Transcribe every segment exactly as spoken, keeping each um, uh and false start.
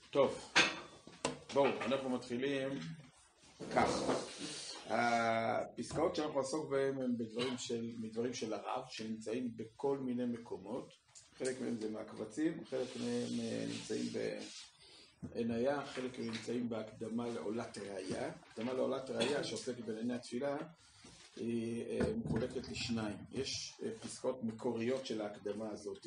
טוב, בואו, אנחנו מתחילים כך. הפסקאות שאנחנו נעסוק בהן הן בדברים של, מדברים של הרב, שנמצאים בכל מיני מקומות. חלק מהם זה מהקבצים, חלק מהם נמצאים בעיניה, חלק מהם נמצאים בהקדמה לעולת ראיה. הקדמה לעולת ראיה שעוסקת בענייני התפילה היא מחולקת לשניים. יש פסקאות מקוריות של ההקדמה הזאת,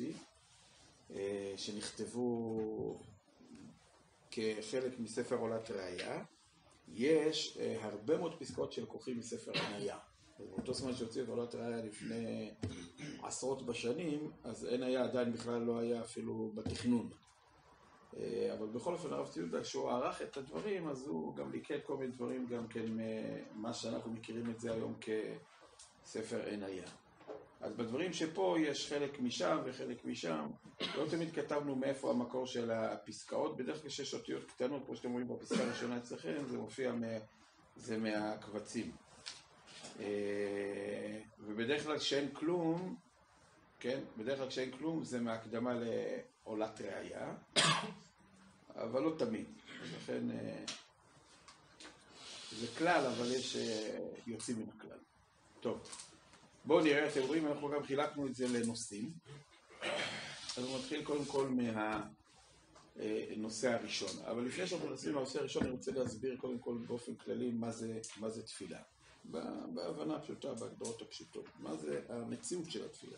שנכתבו כחלק מספר עולת ראיה. יש הרבה מאוד פסקאות שלקוחים מספר עיניה. באותו זמן שהוציאו את עולת ראיה לפני עשרות בשנים, אז עיניה עדיין בכלל לא היה אפילו בתכנון. אבל בכל אופן הרב ציודה, שהוא ערך את הדברים, אז הוא גם ליקט כל מיני דברים, גם כן מה שאנחנו מכירים את זה היום כספר עיניה. אז בדברים שפה יש חלק משם וחלק משם. לא תמיד כתבנו מאיפה המקור של הפסקאות. בדרך כלל שיש אותיות קטנות, כמו שאתם רואים בפסקה הראשונה אצלכם, זה מופיע מה, זה מהקבצים. ובדרך כלל כשאין כלום, כן? בדרך כלל כשאין כלום זה מהקדמה לעולת ראיה, אבל לא תמיד. לכן זה כלל, אבל יש יוצאים מן הכלל. טוב. בואו נראה, אתם רואים, אנחנו גם חילקנו את זה לנושאים. אז אנחנו נתחיל קודם כל מהנושא הראשון. אבל לפני שאנחנו נתחיל מהנושא הראשון, אני רוצה להסביר קודם כל באופן כללי מה זה, מה זה תפילה. בהבנה הפשוטה, בהגדרות הפשוטות. מה זה המציאות של התפילה.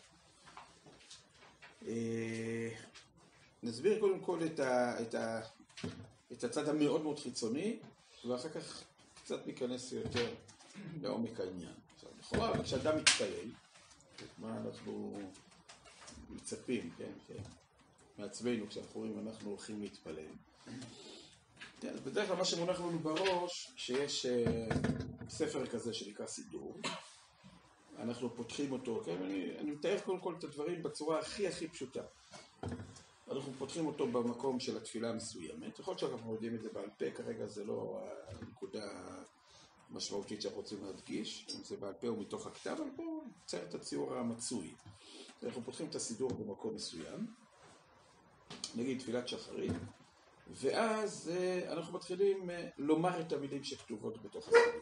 נסביר קודם כל את, ה, את, ה, את הצד המאוד מאוד חיצוני, ואחר כך קצת ניכנס יותר לעומק העניין. לכאורה, כשאדם מתפלל, מה אנחנו מצפים, כן, כן, מעצמנו, כשאנחנו רואים, אנחנו הולכים להתפלל. כן, אז בדרך כלל מה שמונח לנו בראש, שיש uh, ספר כזה שנקרא סידור, אנחנו פותחים אותו, כן, אני, אני מתאר קודם כל את הדברים בצורה הכי הכי פשוטה. אנחנו פותחים אותו במקום של התפילה המסוימת, יכול להיות שאנחנו יודעים את זה בעל פה, כרגע זה לא הנקודה משמעותית שאנחנו רוצים להדגיש, אם זה בעל פה או מתוך הכתב, אבל בואו נצייר את הציור המצוי. אנחנו פותחים את הסידור במקום מסוים, נגיד תפילת שחרית, ואז אנחנו מתחילים לומר את המילים שכתובות בתוך הסידור.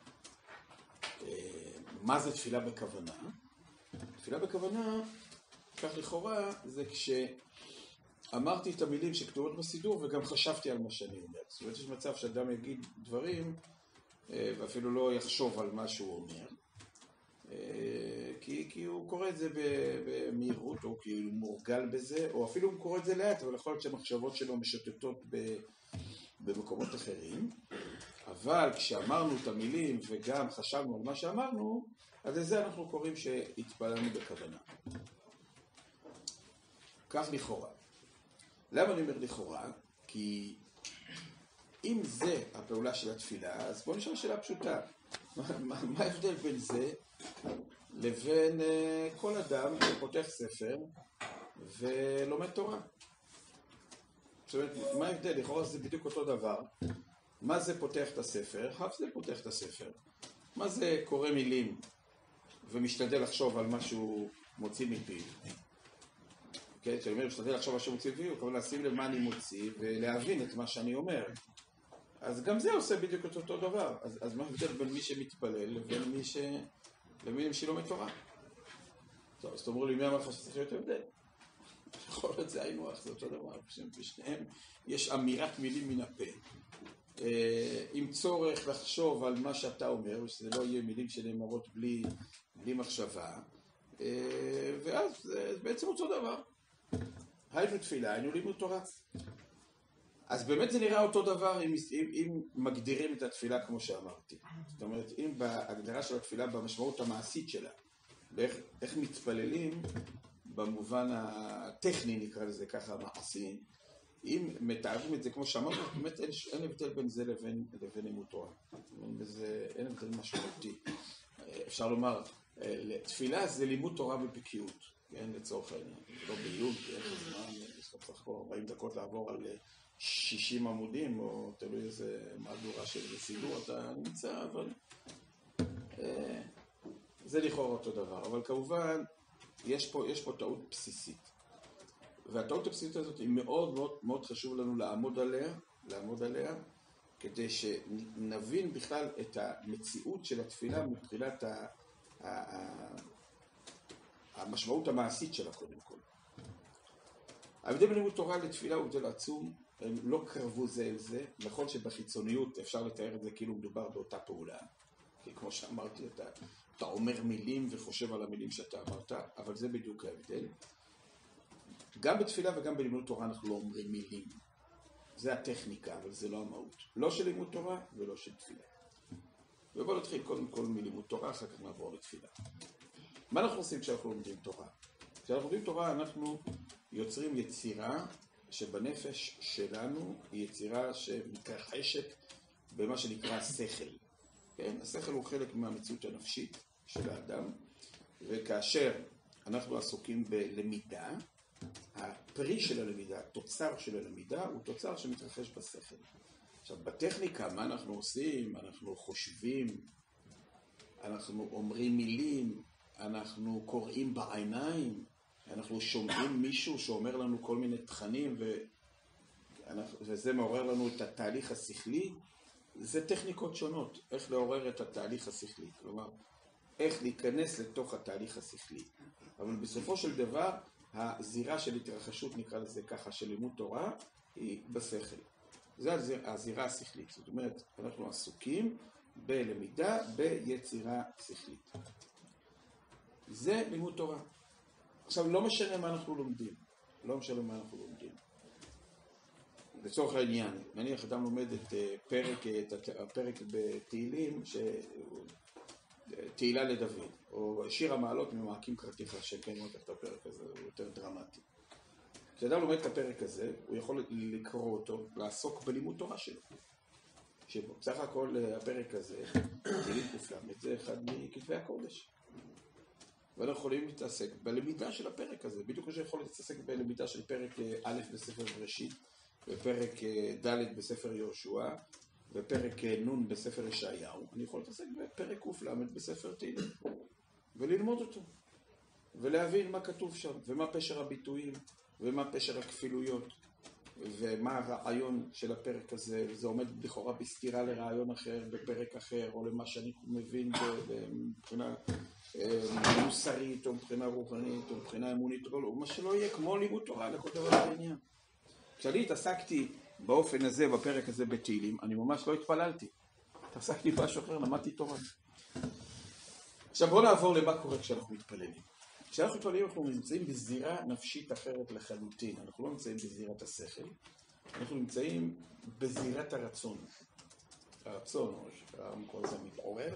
מה זה תפילה בכוונה? תפילה בכוונה, כך לכאורה, זה כשאמרתי את המילים שכתובות בסידור וגם חשבתי על מה שאני אומר. זאת אומרת, יש מצב שאדם יגיד דברים ואפילו לא יחשוב על מה שהוא אומר, כי, כי הוא קורא את זה במהירות, או כי הוא מורגל בזה, או אפילו הוא קורא את זה לאט, אבל יכול להיות שהמחשבות שלו משוטטות במקומות אחרים. אבל כשאמרנו את המילים וגם חשבנו על מה שאמרנו, אז לזה אנחנו קוראים שהתפללנו בכוונה. כך לכאורה. למה אני אומר לכאורה? כי אם זה הפעולה של התפילה, אז בואו נשאל שאלה פשוטה. מה, מה ההבדל בין זה לבין uh, כל אדם שפותח ספר ולומד תורה? זאת אומרת, מה ההבדל? לכאורה זה בדיוק אותו דבר. מה זה פותח את הספר? אף זה פותח את הספר. מה זה קורא מילים ומשתדל לחשוב על מה שהוא מוציא מפיו? כן, כשאני אומר משתדל לחשוב על מה שהוא מוציא מפיו, הוא כמובן לשים לב מה אני מוציא ולהבין את מה שאני אומר. אז גם זה עושה בדיוק את אותו דבר. אז, אז מה ההבדל בין מי שמתפלל לבין מי ש... לבין שלא מתורה? טוב, אז תאמרו לי, מי אמר לך שצריך להיות הבדל? יכול להיות זה היינו אך, זה אותו דבר. בשניהם יש אמירת מילים מן הפה. עם צורך לחשוב על מה שאתה אומר, שזה לא יהיה מילים שנאמרות בלי, בלי מחשבה. ואז זה בעצם אותו דבר. היינו תפילה, היינו לימוד תורה. אז באמת זה נראה אותו דבר אם, אם, אם מגדירים את התפילה כמו שאמרתי. זאת אומרת, אם בהגדרה של התפילה, במשמעות המעשית שלה, באיך, איך מתפללים במובן הטכני, נקרא לזה ככה, מעשי, אם מתארים את זה כמו שאמרתי, באמת אין, אין הבדל בין זה לבין, לבין לימוד תורה. בזה, אין הבדל משמעותי. אפשר לומר, תפילה זה לימוד תורה בבקיאות, כן, לצורך העניין. זה לא בעיון, כי אין זמן, יש לך פה ארבעים דקות לעבור על שישים עמודים, או תלוי איזה מהדורה של סידור אתה נמצא, אבל אה, זה לכאורה אותו דבר. אבל כמובן, יש פה, יש פה טעות בסיסית. והטעות הבסיסית הזאת היא מאוד מאוד מאוד חשוב לנו לעמוד עליה, לעמוד עליה, כדי שנבין בכלל את המציאות של התפילה מבחינת ה... המשמעות המעשית שלה קודם כל. ההבדל בין לימוד תורה לתפילה הוא הבדל עצום, הם לא קרבו זה אל זה, נכון שבחיצוניות אפשר לתאר את זה כאילו מדובר באותה פעולה, כי כמו שאמרתי, אתה, אתה אומר מילים וחושב על המילים שאתה אמרת, אבל זה בדיוק ההבדל. גם בתפילה וגם בלימוד תורה אנחנו לא אומרים מילים, זה הטכניקה, אבל זה לא המהות, לא של לימוד תורה ולא של תפילה. ובואו נתחיל קודם כל מלימוד תורה, אחר כך נעבור לתפילה. מה אנחנו עושים כשאנחנו לומדים תורה? כשאנחנו לומדים תורה אנחנו יוצרים יצירה שבנפש שלנו היא יצירה שמתרחשת במה שנקרא שכל. כן? השכל הוא חלק מהמציאות הנפשית של האדם, וכאשר אנחנו עסוקים בלמידה, הפרי של הלמידה, התוצר של הלמידה, הוא תוצר שמתרחש בשכל. עכשיו, בטכניקה, מה אנחנו עושים? אנחנו חושבים, אנחנו אומרים מילים, אנחנו קוראים בעיניים, אנחנו שומעים מישהו שאומר לנו כל מיני תכנים, ואנחנו, וזה מעורר לנו את התהליך השכלי. זה טכניקות שונות, איך לעורר את התהליך השכלי. כלומר, איך להיכנס לתוך התהליך השכלי. אבל בסופו של דבר, הזירה של התרחשות, נקרא לזה ככה, של לימוד תורה, היא בשכל. זה הזירה השכלית. זאת אומרת, אנחנו עסוקים בלמידה, ביצירה שכלית. זה לימוד תורה. עכשיו, לא משנה מה אנחנו לומדים. לא משנה מה אנחנו לומדים. לצורך העניין, נניח אדם לומד את פרק, את הפרק בתהילים, ש... תהילה לדוד, או שיר המעלות ממעקים קראתיך, שכן לא את הפרק הזה, הוא יותר דרמטי. כשאדם לומד את הפרק הזה, הוא יכול לקרוא אותו, לעסוק בלימוד תורה שלו. שבו, בסך הכל הפרק הזה, תהילים קופלם, זה אחד מכתבי הקודש. ואנחנו יכולים להתעסק בלמידה של הפרק הזה, בדיוק כמו שיכול להתעסק בלמידה של פרק א' בספר בראשית, ופרק ד' בספר יהושע, ופרק נ' בספר ישעיהו. אני יכול להתעסק בפרק קופלם בספר תהילים, וללמוד אותו, ולהבין מה כתוב שם, ומה פשר הביטויים, ומה פשר הכפילויות, ומה הרעיון של הפרק הזה. זה עומד לכאורה בסתירה לרעיון אחר, בפרק אחר, או למה שאני מבין מבחינה מוסרית, או מבחינה רוחנית, או מבחינה אמונית, או מה שלא יהיה, כמו לימוד תורה לכל דבר בעניין. כשאני התעסקתי באופן הזה, בפרק הזה בתהילים, אני ממש לא התפללתי. התעסקתי משהו אחר, למדתי תורה. עכשיו בואו נעבור למה קורה כשאנחנו מתפללים. כשאנחנו מתפללים אנחנו נמצאים בזירה נפשית אחרת לחלוטין. אנחנו לא נמצאים בזירת השכל, אנחנו נמצאים בזירת הרצון. הרצון, או שהרם כל זה מתעורר,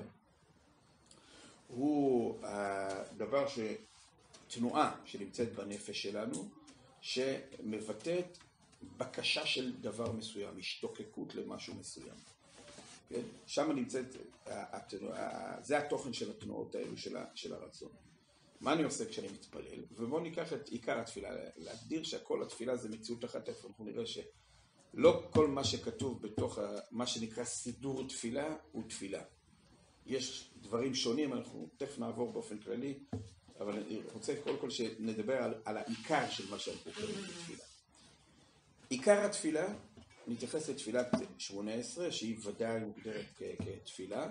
הוא הדבר שתנועה שנמצאת בנפש שלנו, שמבטאת בקשה של דבר מסוים, השתוקקות למשהו מסוים. כן? שם נמצאת, זה התוכן של התנועות האלו של, של הרצון. מה אני עושה כשאני מתפלל? ובואו ניקח את עיקר התפילה, להגדיר שכל התפילה זה מציאות אחת. אנחנו נראה שלא כל מה שכתוב בתוך מה שנקרא סידור תפילה הוא תפילה. יש דברים שונים, אנחנו תכף נעבור באופן כללי, אבל אני רוצה קודם כל שנדבר על, על העיקר של מה שאנחנו קוראים בתפילה. עיקר התפילה, נתייחס לתפילת שמונה עשרה, שהיא ודאי מוגדרת כתפילה.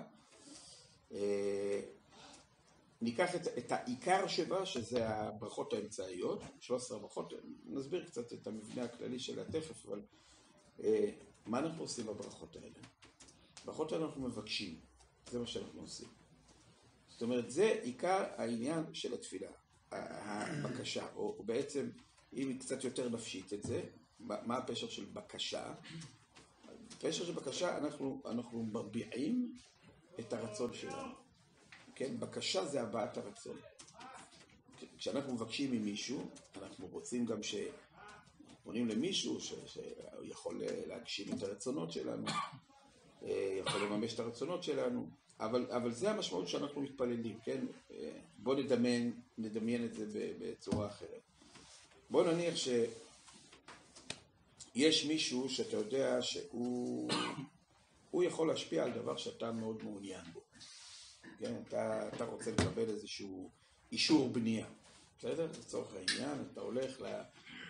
ניקח את, את העיקר שבה, שזה הברכות האמצעיות, שלוש עשרה ברכות, נסביר קצת את המבנה הכללי שלה תכף, אבל אה, מה אנחנו עושים בברכות האלה? ברכות האלה אנחנו מבקשים, זה מה שאנחנו עושים. זאת אומרת, זה עיקר העניין של התפילה, הבקשה, או, או בעצם, אם היא קצת יותר נפשית את זה, מה הפשר של בקשה? הפשר של בקשה, אנחנו, אנחנו מביעים את הרצון שלנו. כן? בקשה זה הבעת הרצון. כשאנחנו מבקשים ממישהו, אנחנו רוצים גם שפונים למישהו שיכול להגשים את הרצונות שלנו, יכול לממש את הרצונות שלנו, אבל, אבל זה המשמעות שאנחנו מתפללים, כן? בואו נדמיין, נדמיין את זה בצורה אחרת. בואו נניח שיש מישהו שאתה יודע שהוא הוא יכול להשפיע על דבר שאתה מאוד מעוניין בו. כן, אתה, אתה רוצה לקבל איזשהו אישור בנייה. בסדר? לצורך העניין, אתה הולך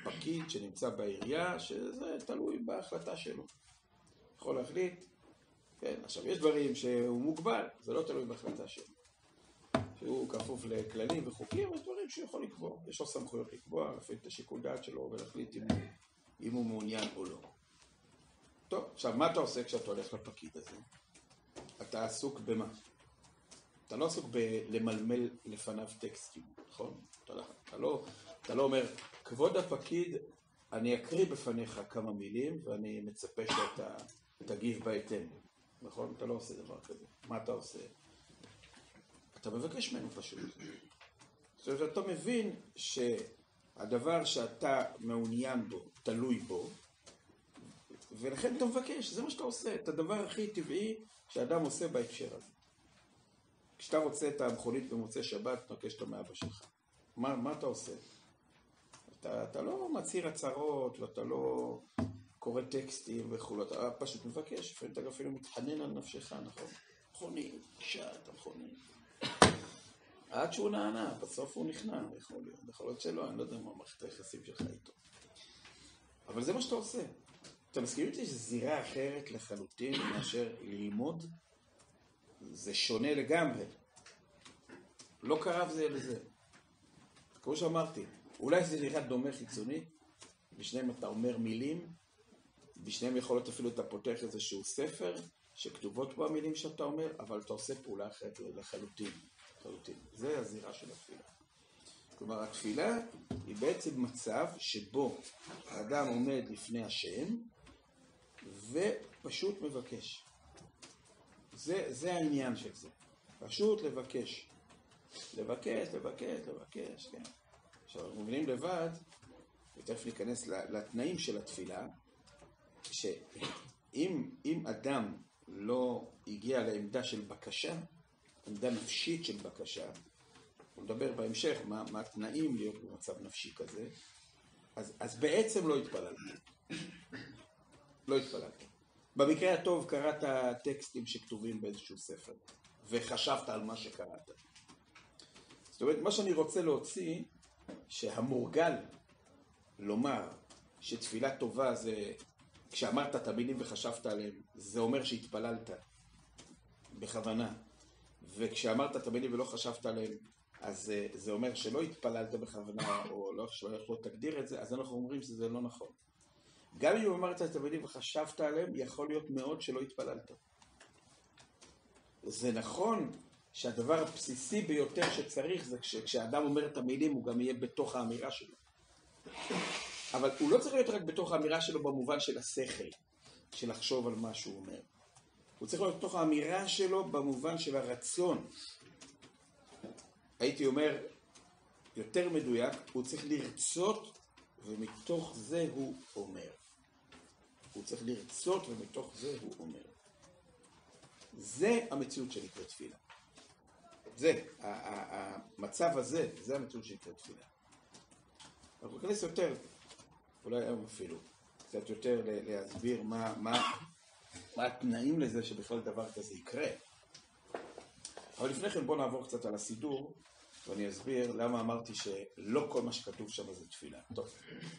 פקיד שנמצא בעירייה, שזה תלוי בהחלטה שלו. יכול להחליט, כן, עכשיו יש דברים שהוא מוגבל, זה לא תלוי בהחלטה שלו. שהוא כפוף לכללים וחוקים, יש דברים שהוא יכול לקבוע. יש לו סמכויות לקבוע, להפעיל את השיקול דעת שלו ולהחליט אם, אם הוא מעוניין או לא. טוב, עכשיו מה אתה עושה כשאתה הולך לפקיד הזה? אתה עסוק במה? אתה לא עסוק בלמלמל לפניו טקסטים, נכון? אתה לא, אתה לא, אתה לא אומר, כבוד הפקיד, אני אקריא בפניך כמה מילים ואני מצפה שאתה תגיב בהתאם, נכון? אתה לא עושה דבר כזה. מה אתה עושה? אתה מבקש ממנו פשוט. זאת אומרת, אתה מבין שהדבר שאתה מעוניין בו, תלוי בו, ולכן אתה מבקש, זה מה שאתה עושה, את הדבר הכי טבעי שאדם עושה בהקשר הזה. כשאתה רוצה את המכונית במוצאי שבת, אתה מבקש אותו מאבא שלך. מה, מה אתה עושה? אתה, אתה לא מצהיר הצהרות, ואתה לא קורא טקסטים וכו', אתה פשוט מבקש, לפעמים אתה אפילו מתחנן על נפשך, נכון? מכונית, שעת המכונית. עד שהוא נענה, בסוף הוא נכנע, יכול להיות, יכול להיות שלא, אני לא יודע מה מערכת היחסים שלך איתו. אבל זה מה שאתה עושה. אתה מסכים איתי שזו זירה אחרת לחלוטין מאשר ללמוד? זה שונה לגמרי. לא קרב זה לזה. כמו שאמרתי, אולי זה נראה דומה חיצוני, בשניהם אתה אומר מילים, בשניהם יכול להיות אפילו אתה פותח איזשהו ספר, שכתובות בו המילים שאתה אומר, אבל אתה עושה פעולה אחרת לחלוטין. לחלוטין. זה הזירה של התפילה. כלומר, התפילה היא בעצם מצב שבו האדם עומד לפני השם, ופשוט מבקש. זה, זה העניין של זה. פשוט לבקש. לבקש, לבקש, לבקש, כן. עכשיו, אנחנו מבינים לבד, ותכף ניכנס לתנאים של התפילה, שאם אם אדם לא הגיע לעמדה של בקשה, עמדה נפשית של בקשה, הוא מדבר בהמשך מה, מה התנאים להיות במצב נפשי כזה, אז, אז בעצם לא התפללת. לא התפללת. במקרה הטוב קראת טקסטים שכתובים באיזשהו ספר, וחשבת על מה שקראת. זאת אומרת, מה שאני רוצה להוציא, שהמורגל לומר שתפילה טובה זה, כשאמרת את המילים וחשבת עליהם, זה אומר שהתפללת בכוונה. וכשאמרת את המילים ולא חשבת עליהם, אז זה אומר שלא התפללת בכוונה, או לא יכול תגדיר את זה, אז אנחנו אומרים שזה לא נכון. גם אם אמרת את המילים וחשבת עליהם, יכול להיות מאוד שלא התפללת. זה נכון שהדבר הבסיסי ביותר שצריך זה כשאדם אומר את המילים הוא גם יהיה בתוך האמירה שלו. אבל הוא לא צריך להיות רק בתוך האמירה שלו במובן של השכל, של לחשוב על מה שהוא אומר. הוא צריך להיות בתוך האמירה שלו במובן של הרצון. הייתי אומר, יותר מדויק, הוא צריך לרצות ומתוך זה הוא אומר. הוא צריך לרצות ומתוך זה הוא אומר. זה המציאות שנקראת תפילה. זה, המצב הזה, זה המציאות שנקראת תפילה. אנחנו נכנס יותר, אולי היום אפילו, קצת יותר להסביר מה, מה, מה התנאים לזה שבכלל דבר כזה יקרה. אבל לפני כן בוא נעבור קצת על הסידור, ואני אסביר למה אמרתי שלא כל מה שכתוב שם זה תפילה. טוב.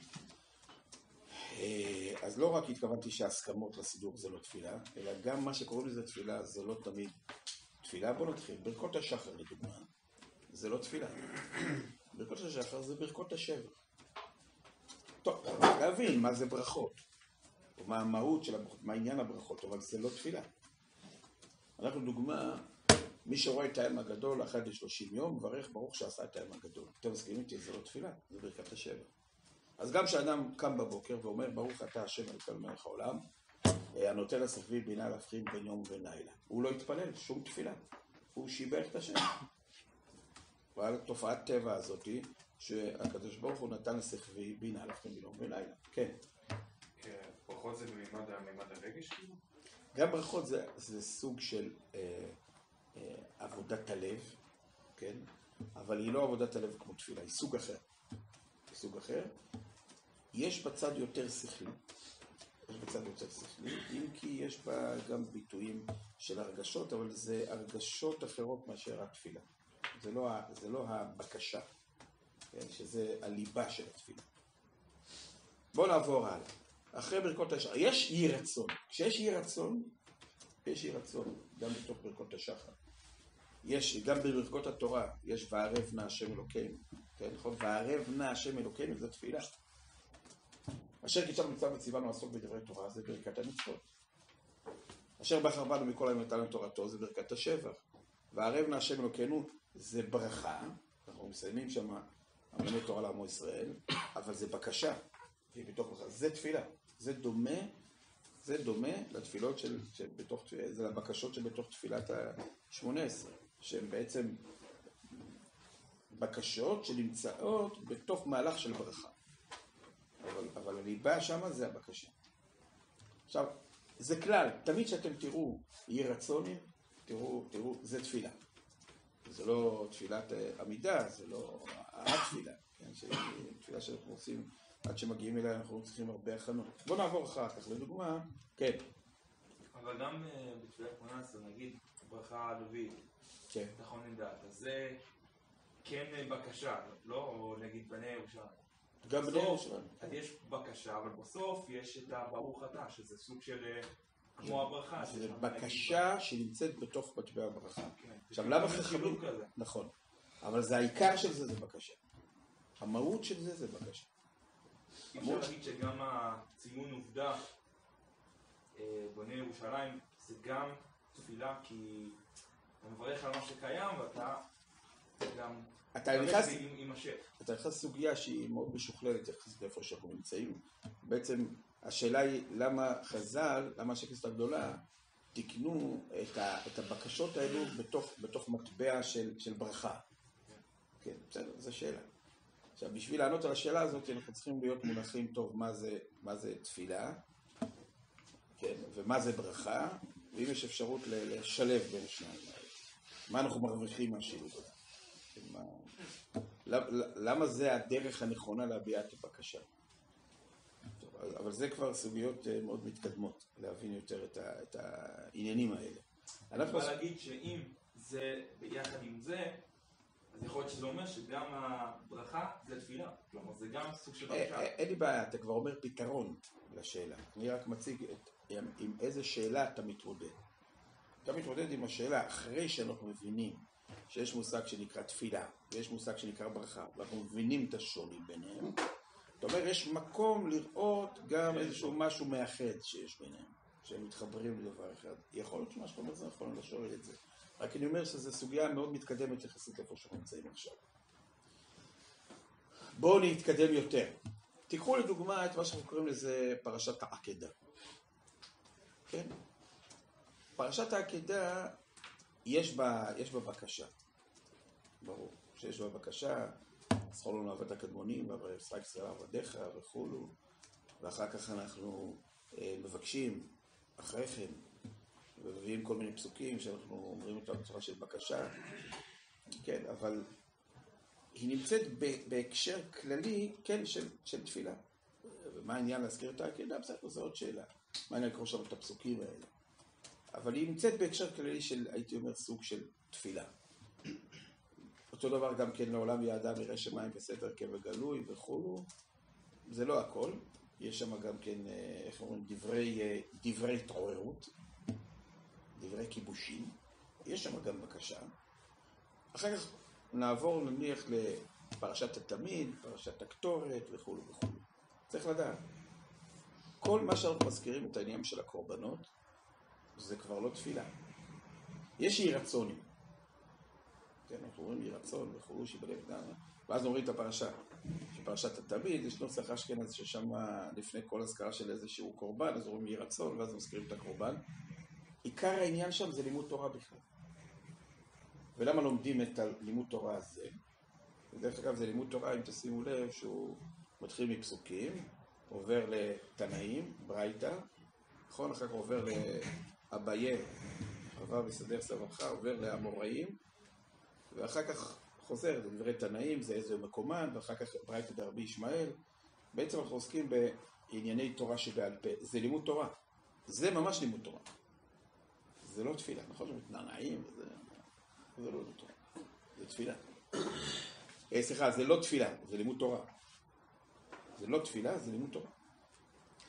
אז לא רק התכוונתי שההסכמות לסידור זה לא תפילה, אלא גם מה שקוראים לזה תפילה זה לא תמיד תפילה. בוא נתחיל. ברכות השחר לדוגמה, זה לא תפילה. ברכות השחר זה ברכות השבח. טוב, להבין מה זה ברכות, או מה המהות של הברכות, מה עניין הברכות, אבל זה לא תפילה. אנחנו דוגמה, מי שרואה את העלם הגדול אחת לשלושים יום, מברך ברוך שעשה את העלם הגדול. אתם מסכימים איתי, זה לא תפילה, זה ברכת השבח. אז גם כשאדם קם בבוקר ואומר ברוך אתה השם אלוקי מלך העולם, הנותן לשכבי בינה להבחין בין יום ובין לילה, הוא לא התפלל שום תפילה, הוא שיבח את השם. ועל תופעת טבע הזאת שהקדוש ברוך הוא נתן לשכבי בינה להבחין בין יום ובין לילה. כן. ברכות זה במימד הרגש? גם ברכות זה, זה סוג של אה, אה, עבודת הלב, כן? אבל היא לא עבודת הלב כמו תפילה, היא סוג אחר. סוג אחר. יש בצד יותר שכלי, יש בצד יותר שכלי, אם כי יש בה גם ביטויים של הרגשות, אבל זה הרגשות אחרות מאשר התפילה. זה לא, זה לא הבקשה, כן? שזה הליבה של התפילה. בואו נעבור הלאה. אחרי ברכות השחר, יש יהי רצון. כשיש יהי רצון, יש יהי רצון, גם בתוך ברכות השחר. יש, גם בברכות התורה, יש וערב נא השם אלוקינו. כן, נכון? וערב נא השם אלוקינו, זה תפילה. אשר קידשנו מצווה וציוונו לעסוק בדברי תורה, זה ברכת המצוות. אשר בחר בנו מכל היום נתן לנו תורתו, זה ברכת השבח. וערב נא השם אלוקינו, זה ברכה. אנחנו מסיימים שם אמוני תורה לעמו ישראל, אבל זה בקשה. זה תפילה. זה דומה, זה דומה לתפילות של, שבתוך, זה לבקשות שבתוך תפילת ה-שמונה עשרה, שהן בעצם בקשות שנמצאות בתוך מהלך של ברכה. אבל, אבל הליבה שם זה הבקשה. עכשיו, זה כלל, תמיד שאתם תראו יהי רצונים, תראו, תראו, זה תפילה. זה לא תפילת עמידה, זה לא התפילה, כן? תפילה שאנחנו עושים, עד שמגיעים אליה אנחנו צריכים הרבה הכנות. בואו נעבור אחר כך, לדוגמה, כן. אבל גם בתפילת שמונה עשרה, נגיד, ברכה הרביעית, כן. תכונן דעת, אז זה כן בקשה, לא? או נגיד בני ירושלים. גם בני ירושלים. אז יש בקשה, אבל בסוף יש את הברוך אתה, שזה סוג של כמו הברכה. זה בקשה שנמצאת בתוך מטבע הברכה. עכשיו, למה חכמים? נכון. אבל זה העיקר של זה, זה בקשה. המהות של זה, זה בקשה. אפשר להגיד שגם הציון עובדה בני ירושלים זה גם תפילה, כי אתה מברך על מה שקיים ואתה גם מברך עם השם. אתה נכנס לסוגיה שהיא מאוד משוכללת יחסית לאיפה שאנחנו נמצאים. בעצם השאלה היא למה חז"ל, למה שהכנסת הגדולה, תקנו את, ה, את הבקשות האלו בתוך, בתוך מטבע של, של ברכה. כן, בסדר, זו שאלה. עכשיו, בשביל לענות על השאלה הזאת, אנחנו צריכים להיות מונחים טוב מה זה, מה זה תפילה, כן, ומה זה ברכה, ואם יש אפשרות לשלב בין השניים האלה. מה אנחנו מרוויחים מהשילוב הזה? מה, למה זה הדרך הנכונה להביע את הבקשה? טוב, אבל זה כבר סוגיות מאוד מתקדמות, להבין יותר את, ה, את העניינים האלה. אני יכול להגיד שאם זה ביחד עם זה, אז יכול להיות שזה אומר שגם הברכה זה תפילה. כלומר, זה גם סוג של בקשה. אין לי בעיה, אתה כבר אומר פתרון לשאלה. אני רק מציג את, עם, עם איזה שאלה אתה מתמודד. אתה מתמודד עם השאלה אחרי שאנחנו מבינים שיש מושג שנקרא תפילה, ויש מושג שנקרא ברכה, ואנחנו מבינים את השוני ביניהם. זאת אומרת, יש מקום לראות גם איזשהו משהו מאחד שיש ביניהם, שהם מתחברים לדבר אחד. יכול להיות שמה שאתה אומר זה נכון, לא שואל את זה. רק אני אומר שזו סוגיה מאוד מתקדמת יחסית איפה שאנחנו נמצאים עכשיו. בואו נתקדם יותר. תיקחו לדוגמה את מה שאנחנו קוראים לזה פרשת העקדה. כן? פרשת העקדה יש בה, יש בה בקשה. ברור שיש בה בקשה, זכור לנו אהבת הקדמונים, וישחק ישראל עבדיך וכולו, ואחר כך אנחנו אה, מבקשים אחרי כן, ומביאים כל מיני פסוקים שאנחנו אומרים אותם בצורה של בקשה, כן, אבל היא נמצאת בהקשר כללי, כן, של, של תפילה. ומה העניין להזכיר את העקדה? בסדר, זו עוד שאלה. מה העניין לקרוא שם את הפסוקים האלה? אבל היא נמצאת בהקשר כללי של, הייתי אומר, סוג של תפילה. אותו דבר גם כן לעולם יעדה ירא שמיים בסתר קבע גלוי וכולו. זה לא הכל. יש שם גם כן, איך אומרים, דברי, דברי התעוררות, דברי כיבושים. יש שם גם בקשה. אחר כך נעבור נניח לפרשת התמיד, פרשת הקטורת וכולו וכולו. צריך לדעת. כל מה שאנחנו מזכירים את העניין של הקורבנות, זה כבר לא תפילה. יש יהי רצונים. כן, אנחנו אומרים יהי רצון וכולו שיבלב דם. ואז אומרים את הפרשה. שפרשת התמיד, יש נוסח אשכנז ששם לפני כל הזכרה של איזשהו קורבן, אז אומרים יהי רצון, ואז מזכירים את הקורבן. עיקר העניין שם זה לימוד תורה בכלל. ולמה לומדים את הלימוד תורה הזה? ודרך אגב זה לימוד תורה, אם תשימו לב, שהוא מתחיל מפסוקים, עובר לתנאים, ברייתא, נכון? אחר כך עובר לאביי, עבר וסדר סבבך, עובר לאמוראים, ואחר כך חוזר לדברי תנאים, זה איזה מקומן, ואחר כך ברייתא דרבי ישמעאל. בעצם אנחנו עוסקים בענייני תורה שבעל פה. זה לימוד תורה. זה ממש לימוד תורה. זה לא תפילה, נכון? זה מתנענעים, זה, זה לא לימוד תורה. זה תפילה. סליחה, זה לא תפילה, זה לימוד תורה. זה לא תפילה, זה לימוד תורה.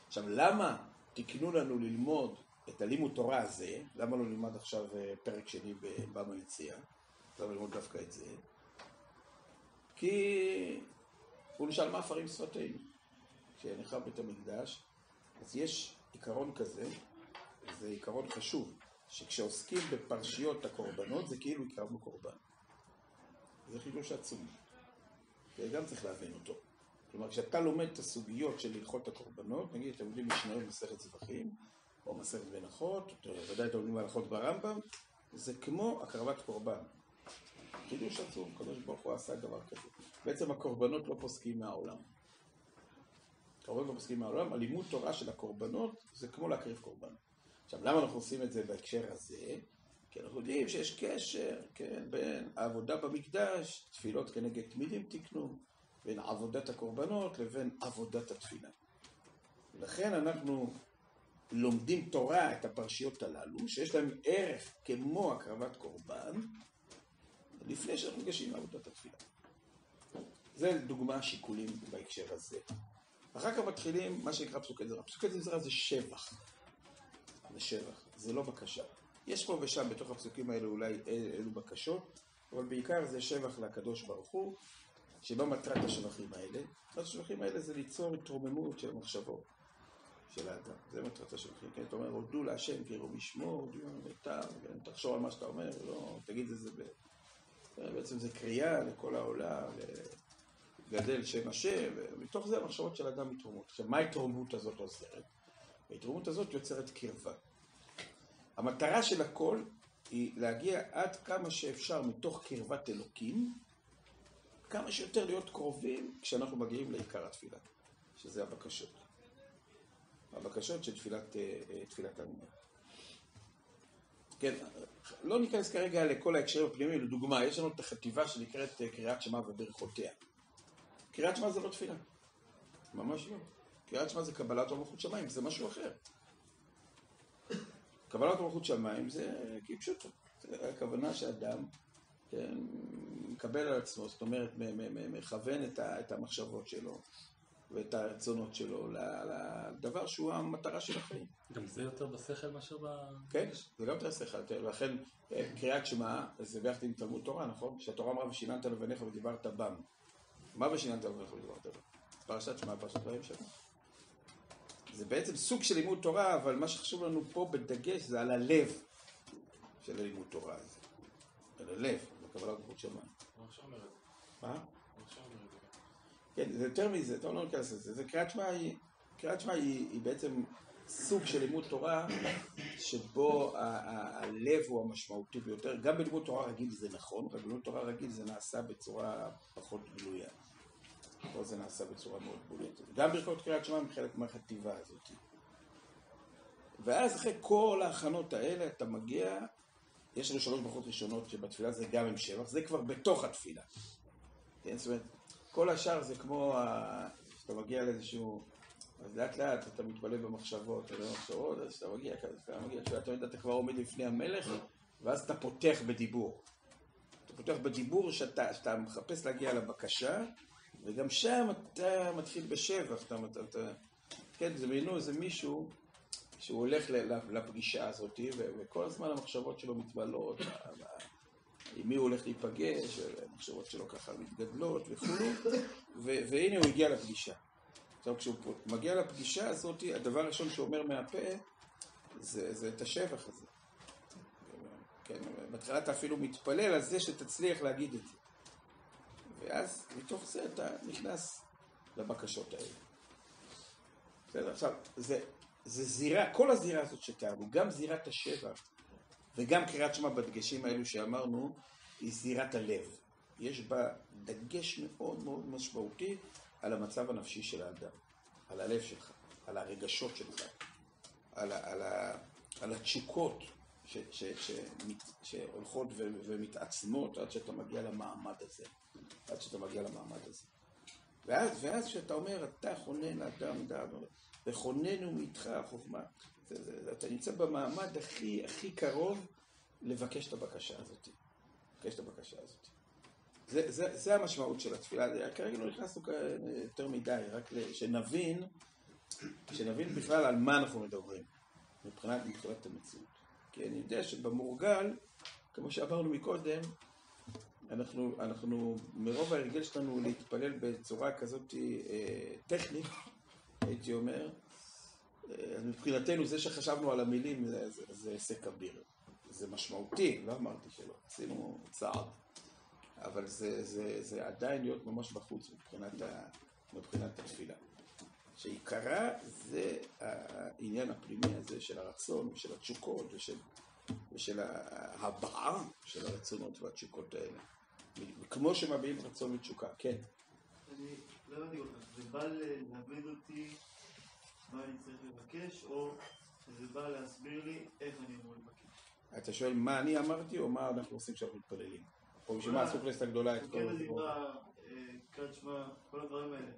עכשיו, למה תקנו לנו ללמוד את הלימוד תורה הזה? למה לא נלמד עכשיו פרק שני בבמה יציאה? למה ללמוד דווקא את זה? כי הוא נשאל מה אפרים שפתינו. כשנחרב בית המקדש, אז יש עיקרון כזה, זה עיקרון חשוב, שכשעוסקים בפרשיות הקורבנות זה כאילו הקרבנו קורבן. זה חידוש עצום. וגם צריך להבין אותו. כלומר, כשאתה לומד את הסוגיות של הלכות הקורבנות, נגיד, אתם יודעים משניות מסכת זבחים, או מסכת מנחות, ודאי אתם יודעים הלכות ברמב"ם, זה כמו הקרבת קורבן. חידוש עצום, הקדוש ברוך הוא עשה דבר כזה. בעצם הקורבנות לא פוסקים מהעולם. הקורבנות לא פוסקים מהעולם, הלימוד תורה של הקורבנות זה כמו להקריב קורבן. עכשיו, למה אנחנו עושים את זה בהקשר הזה? כי אנחנו יודעים שיש קשר, כן, בין העבודה במקדש, תפילות כנגד תמידים תקנו, בין עבודת הקורבנות לבין עבודת התפילה. ולכן אנחנו לומדים תורה את הפרשיות הללו, שיש להם ערך כמו הקרבת קורבן, לפני שאנחנו ניגשים לעבודת התפילה. זה דוגמה שיקולים בהקשר הזה. אחר כך מתחילים מה שנקרא פסוקי זרע. פסוקי זרע זה שבח. זה שבח, זה לא בקשה. יש פה ושם בתוך הפסוקים האלה אולי אלו בקשות, אבל בעיקר זה שבח לקדוש ברוך הוא, שמה מטרת השבחים האלה? מטרת השבחים האלה זה ליצור התרוממות של המחשבות של האדם. זה מטרת השבחים. כן, אתה אומר, הודו להשם, קראו בשמו, הודו ביתר, תחשוב על מה שאתה אומר, לא, תגיד את זה ב... בעצם זה קריאה לכל העולם, לגדל שם השם, ומתוך זה המחשבות של האדם מתרוממות. עכשיו, מה ההתרוממות הזאת עוזרת? ההתרוממות הזאת יוצרת קרבה. המטרה של הכל היא להגיע עד כמה שאפשר מתוך קרבת אלוקים, כמה שיותר להיות קרובים כשאנחנו מגיעים לעיקר התפילה, שזה הבקשות. הבקשות של תפילת, תפילת האומה. כן, לא ניכנס כרגע לכל ההקשרים הפנימיים, לדוגמה, יש לנו את החטיבה שנקראת קריאת שמע וברכותיה. קריאת שמע זה לא תפילה. ממש לא. קריאת שמע זה קבלת מלכות שמיים, זה משהו אחר. קבלת מלכות שמיים זה כפשוטו. הכוונה שאדם כן, מקבל על עצמו, זאת אומרת, מכוון את המחשבות שלו ואת הרצונות שלו לדבר שהוא המטרה של החיים. גם זה יותר בשכל מאשר ב... כן, זה גם יותר שכל. לכן קריאת שמע, זה ביחד עם תלמוד תורה, נכון? שהתורה אמרה ושיננת לבניך ודיברת בם. מה ושיננת לבניך ודיברת בם? פרשת שמע, פרשת בהמשך. זה בעצם סוג של לימוד תורה, אבל מה שחשוב לנו פה בדגש זה על הלב של הלימוד תורה הזה. על הלב, בקבלת מלכות שמיים. מה עכשיו אומר את זה? מה? מה עכשיו אומר את זה? כן, זה יותר מזה, טוב, לא ניכנס לזה. זה קריאת שמע היא, קריאת שמע היא, היא בעצם סוג של לימוד תורה, שבו ה- ה- הלב הוא המשמעותי ביותר. גם בלימוד תורה רגיל זה נכון, אבל בלימוד תורה רגיל זה נעשה בצורה פחות גלויה. פה זה נעשה בצורה מאוד בולטת. גם ברכות קריאת שמע הם חלק מהחטיבה הזאת. ואז אחרי כל ההכנות האלה אתה מגיע, יש לנו שלוש ברכות ראשונות שבתפילה זה גם עם שבח, זה כבר בתוך התפילה. כן, זאת אומרת, כל השאר זה כמו, שאתה מגיע לאיזשהו, אז לאט לאט אתה מתבלב במחשבות, אתה לא מחשבות, אז אתה מגיע כזה, אתה מגיע, אתה יודע, אתה כבר עומד לפני המלך, ואז אתה פותח בדיבור. אתה פותח בדיבור שאתה, שאתה מחפש להגיע לבקשה, וגם שם אתה מתחיל בשבח, אתה, אתה, כן, זה מינו איזה מישהו שהוא הולך לפגישה הזאת, וכל הזמן המחשבות שלו מתבלות, עם מי הוא הולך להיפגש, המחשבות שלו ככה מתגדלות וכו', והנה הוא הגיע לפגישה. עכשיו, כשהוא מגיע לפגישה הזאת, הדבר הראשון שהוא אומר מהפה, זה, זה את השבח הזה. כן, בהתחלה אתה אפילו מתפלל על זה שתצליח להגיד את זה. ואז מתוך זה אתה נכנס לבקשות האלה. בסדר, עכשיו, זה, זה זירה, כל הזירה הזאת שתיארנו, גם זירת השבח, וגם קריאת שמע בדגשים האלו שאמרנו, היא זירת הלב. יש בה דגש מאוד מאוד משמעותי על המצב הנפשי של האדם, על הלב שלך, על הרגשות שלך, על, ה, על, ה, על התשוקות ש, ש, ש, שהולכות ו, ומתעצמות עד שאתה מגיע למעמד הזה, עד שאתה מגיע למעמד הזה. ואז, ואז שאתה אומר, אתה חונן לאדם דעת, וחוננו מאיתך חוכמה. זה, זה, זה, אתה נמצא במעמד הכי, הכי קרוב לבקש את הבקשה הזאת. לבקש את הבקשה הזאת. זה, זה, זה המשמעות של התפילה. כרגע לא נכנסנו יותר מדי, רק שנבין שנבין בכלל על מה אנחנו מדברים, מבחינת, מבחינת המציאות. כי אני יודע שבמורגל, כמו שאמרנו מקודם, אנחנו, אנחנו מרוב ההרגל שלנו להתפלל בצורה כזאת אה, טכנית, הייתי אומר, אה, מבחינתנו זה שחשבנו על המילים זה, זה, זה עסק כביר. זה משמעותי, לא אמרתי שלא, עשינו צעד, אבל זה, זה, זה עדיין להיות ממש בחוץ מבחינת, ה, מבחינת התפילה. שעיקרה זה העניין הפנימי הזה של הרצון ושל התשוקות ושל, ושל ההבעה של הרצונות והתשוקות האלה. כמו שמביעים רצון ותשוקה, כן. אני לא יודעת אותך, זה בא ללמד אותי מה אני צריך לבקש, או זה בא להסביר לי איך אני אמור לבקש? אתה שואל מה אני אמרתי או מה אנחנו עושים כשאנחנו מתפללים? או בשביל מה עשו כנסת הגדולה את כל כן, הדברים? דיברה, קד שמע, כל הדברים האלה.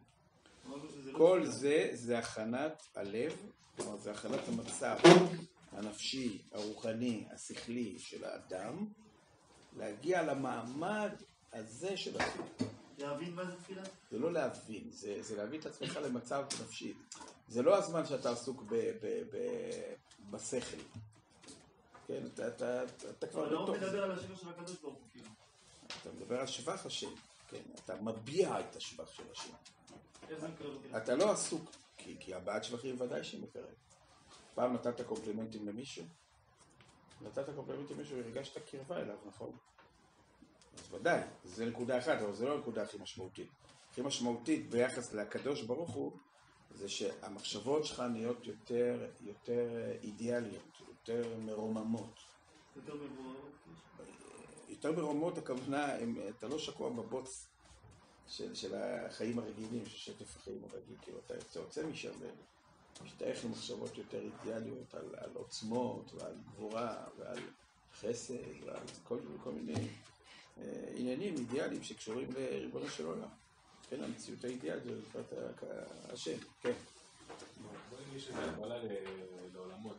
כל זה, זה הכנת הלב, כלומר זה הכנת המצב הנפשי, הרוחני, השכלי של האדם, להגיע למעמד הזה של התפילה. להבין מה זה תפילה? זה לא להבין, זה, זה להביא את עצמך למצב נפשי. זה לא הזמן שאתה עסוק ב, ב, ב, בשכל. כן, אתה, אתה, אתה, אתה כבר אבל לא בתוך... מדבר על השם של הקדוש ברוך הוא, כאילו. אתה מדבר על שבח השם, כן, אתה מביע את השבח של השם. איך זה מקרב אותי? אתה לא עסוק, כי, כי הבעת שבחים ודאי שהיא מקרב. פעם נתת קומפלימנטים למישהו? נתת קומפלימנטים למישהו והרגשת קרבה אליו, נכון? אז ודאי, זה נקודה אחת, אבל זה לא הנקודה הכי משמעותית. הכי משמעותית ביחס לקדוש ברוך הוא, זה שהמחשבות שלך נהיות יותר, יותר אידיאליות, יותר מרוממות. יותר מבוררות? יותר מרוממות, הכוונה, הם, אתה לא שקוע בבוץ של, של החיים הרגילים, של שטף החיים הרגיל, כאילו אתה יוצא, יוצא משם ומשתייך למחשבות יותר אידיאליות על, על עוצמות ועל גבורה ועל חסד ועל כל, כל מיני אה, עניינים אידיאליים שקשורים לריבונו של עולם. כן, המציאות האידיאלית זה לפרט השם, כן. בוא נגיד שזה הגבלה לעולמות,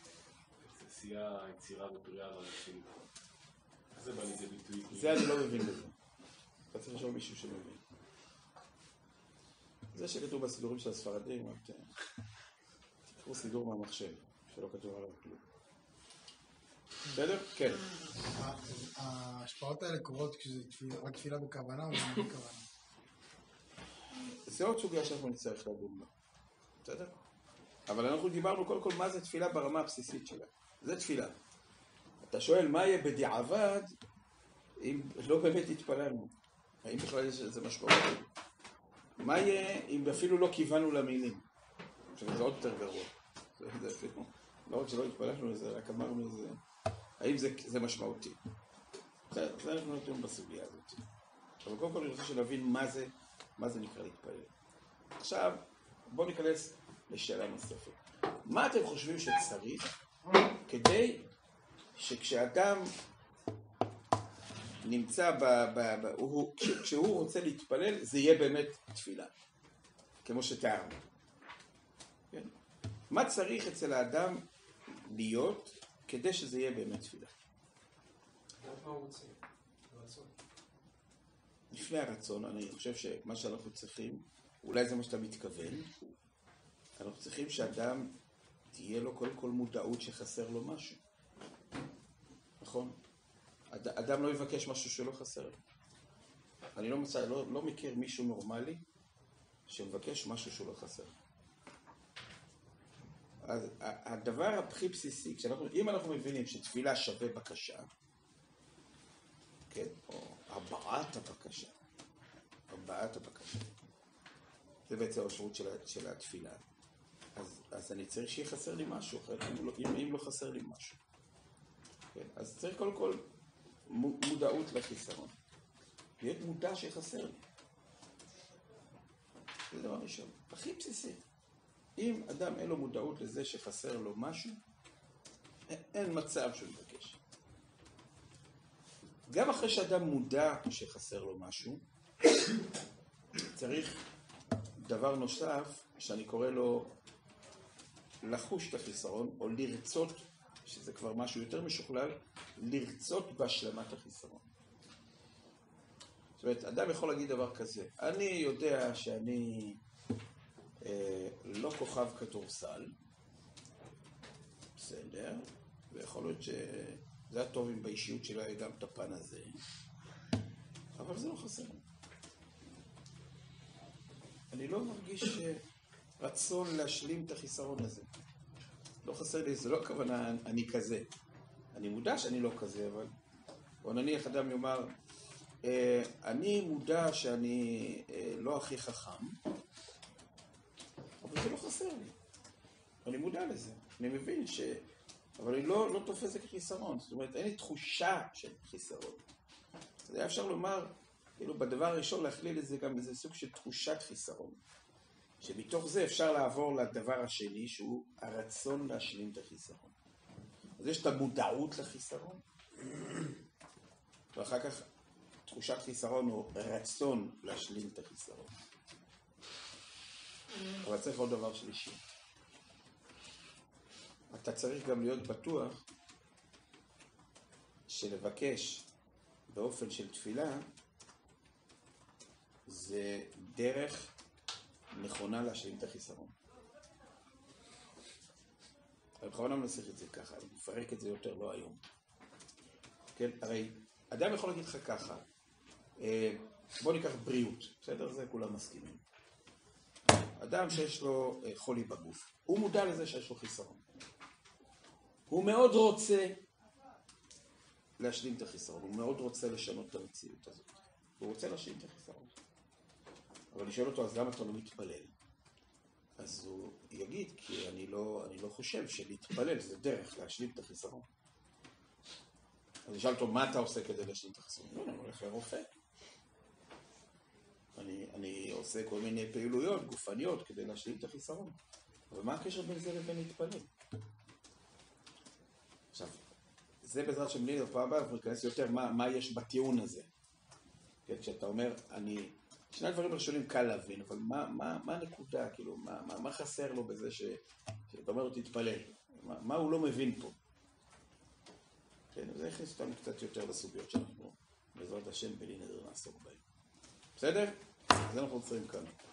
עשייה, יצירה ופריאה ואנשים. איך זה בא לידי ביטוי? זה אני לא מבין בזה. אתה צריך לשאול מישהו שמבין. זה שכתוב בסידורים של הספרדים, רק תקחו סידור מהמחשב, שלא כתוב עליו כלום. בסדר? כן. ההשפעות האלה קורות כשזה רק תפילה בכוונה או בלי כוונה? זה עוד סוגיה שאנחנו נצטרך לדון בה. בסדר? אבל אנחנו דיברנו קודם כל מה זה תפילה ברמה הבסיסית שלה. זה תפילה. אתה שואל מה יהיה בדיעבד אם לא באמת התפללנו? האם בכלל יש איזה משמעות? מה יהיה אם אפילו לא כיוונו למילים? עכשיו זה עוד יותר גרוע. זה אפילו, לא רק שלא התפללנו לזה, רק אמרנו לזה. האם זה, זה משמעותי? זה, זה אנחנו נותנים בסוגיה הזאת. אבל קודם כל אני רוצה שנבין מה זה, מה זה נקרא להתפלל. עכשיו בואו ניכנס לשאלה נוספת. מה אתם חושבים שצריך כדי שכשאדם נמצא ב... ב, ב הוא, כש, כשהוא רוצה להתפלל זה יהיה באמת תפילה, כמו שתיארנו. כן? מה צריך אצל האדם להיות כדי שזה יהיה באמת תפילה? מה הוא רוצה? הרצון. לפני הרצון, אני חושב שמה שאנחנו צריכים, אולי זה מה שאתה מתכוון, אנחנו צריכים שאדם תהיה לו קודם כל מודעות שחסר לו משהו. נכון? אד, אדם לא יבקש משהו שלא חסר לו. אני לא, מצא, לא, לא מכיר מישהו נורמלי שמבקש משהו שלא חסר. אז הדבר הכי בסיסי, כשאנחנו, אם אנחנו מבינים שתפילה שווה בקשה, כן, או הבעת הבקשה, הבעת הבקשה, זה בעצם המשמעות של, של התפילה. אז, אז אני צריך שיהיה חסר לי משהו, אם לא, אם, אם לא חסר לי משהו. כן, אז צריך קודם כל מודעות לחיסרון. להיות מודע שחסר לי. זה דבר ראשון, הכי בסיסי. אם אדם אין לו מודעות לזה שחסר לו משהו, אין מצב שהוא יבקש. גם אחרי שאדם מודע שחסר לו משהו, צריך דבר נוסף שאני קורא לו לחוש את החיסרון, או לרצות, שזה כבר משהו יותר משוכלל, לרצות בהשלמת החיסרון. זאת אומרת, אדם יכול להגיד דבר כזה, אני יודע שאני אה, לא כוכב כדורסל, בסדר, ויכול להיות שזה היה טוב אם באישיות שלה היה גם את הפן הזה, אבל זה לא חסר. אני לא מרגיש רצון להשלים את החיסרון הזה. לא חסר לי, זה לא הכוונה אני כזה. אני מודע שאני לא כזה, אבל בוא נניח אדם יאמר, אה, אני מודע שאני אה, לא הכי חכם, אבל זה לא חסר לי. אני מודע לזה. אני מבין ש... אבל אני לא, לא תופס את זה כחיסרון. זאת אומרת, אין לי תחושה של חיסרון. אז היה אפשר לומר, כאילו, בדבר הראשון להכליל את זה גם איזה סוג של תחושת חיסרון. שמתוך זה אפשר לעבור לדבר השני, שהוא הרצון להשלים את החיסרון. אז יש את המודעות לחיסרון, ואחר כך תחושת חיסרון הוא רצון להשלים את החיסרון. אבל צריך עוד דבר שלישי. אתה צריך גם להיות בטוח שלבקש באופן של תפילה זה דרך נכונה להשלים את החיסרון. אני בכוונה מנסח את זה ככה, אני מפרק את זה יותר, לא היום. כן, הרי אדם יכול להגיד לך ככה, בוא ניקח בריאות, בסדר? זה כולם מסכימים. אדם שיש לו חולי בגוף, הוא מודע לזה שיש לו חיסרון. הוא מאוד רוצה להשלים את החיסרון, הוא מאוד רוצה לשנות את המציאות הזאת. הוא רוצה להשלים את החיסרון. אבל אני שואל אותו, אז למה אתה לא מתפלל? אז הוא יגיד, כי אני לא, אני לא חושב שלהתפלל זה דרך להשלים את החיסרון. אז אני שאל אותו, מה אתה עושה כדי להשלים את החיסרון? לא, אני הולך לרופא. אני, אני עושה כל מיני פעילויות גופניות כדי להשלים את החיסרון. אבל מה הקשר בין זה לבין להתפלל? עכשיו, זה בעזרת שם לי, בפעם הבאה, אנחנו ניכנס יותר מה, מה יש בטיעון הזה. כן, כשאתה אומר, אני... שני הדברים הראשונים קל להבין, אבל מה, מה, מה הנקודה, כאילו, מה, מה, מה חסר לו בזה ש... שאתה אומר לו תתפלל? מה, מה הוא לא מבין פה? כן, זה הכניס אותנו קצת יותר לסוגיות שאנחנו, בעזרת השם, בלי נדר נעסוק בהן. בסדר? אז אנחנו עוצרים כאן.